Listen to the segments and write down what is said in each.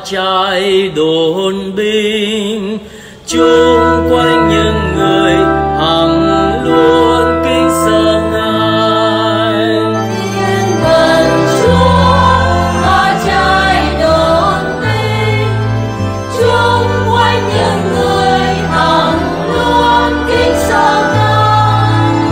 trái đồn binh, chung quanh những người hằng luôn kính sợ Ngài. Thiên thần Chúa hóa trái đồn binh, chung quanh những người hằng luôn kính sợ Ngài.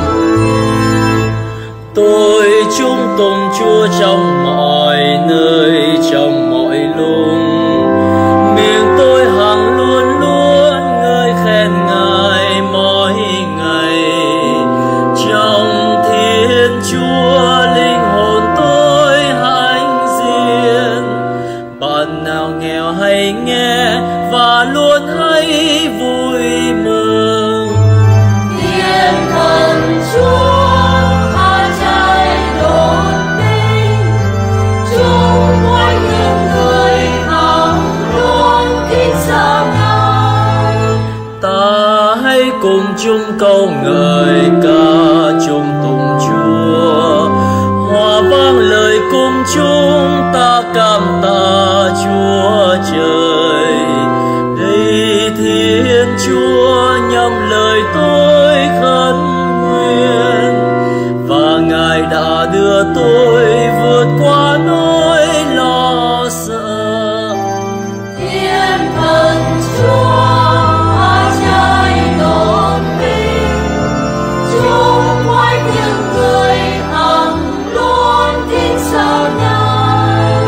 Tôi chung tùng Chúa trong mọi nơi, trong mọi lúc. Miệng tôi hằng luôn luôn ngợi khen Ngài mỗi ngày. Trong Thiên Chúa linh hồn tôi hãnh diện. Bạn nào nghèo hay nghe và luôn hay vui mừng. Thiên thần Chúa hóa trái đồn binh, chung quanh những người hằng luôn kính sợ Ngài. Ta hãy cùng chung câu ngợi ca chung tụng Chúa, hòa vang lời cùng chúng ta cảm tạ Chúa trời. Đây Thiên Chúa nhằm lời tôi khấn nguyện, và Ngài đã đưa tôi vượt qua nỗi lo sợ. Thiên thần Chúa hóa trái đồn binh, chung quanh những người hằng luôn kính sợ Ngài.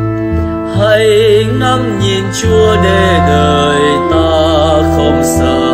Hãy ngắm nhìn Chúa để đời ta không sợ.